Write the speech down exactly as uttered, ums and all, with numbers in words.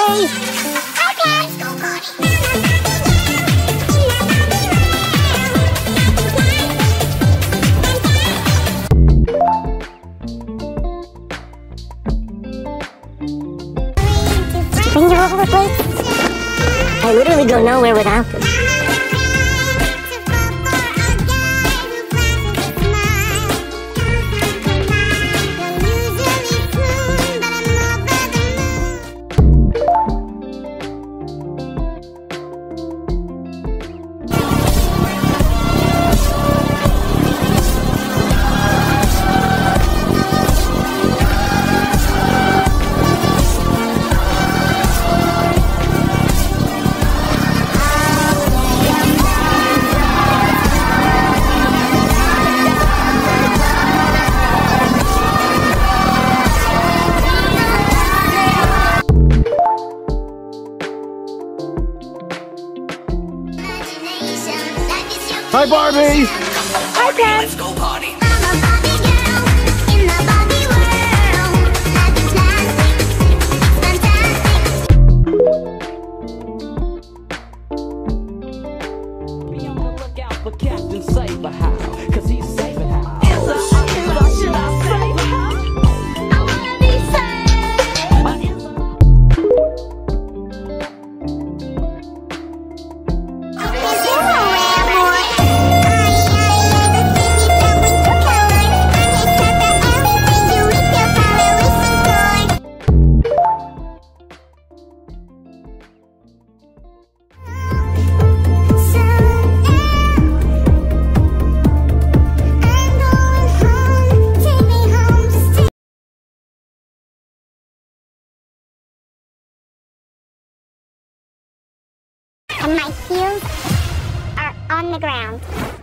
Barbie! Finger over the place? I literally go nowhere without them. Hi, Barbie! Hi, Ken! Let's go party. Be on the lookout for Captain Saber How, cause he's saving how. Is a should I, should I save how? I wanna be saved. My is a And my heels are on the ground.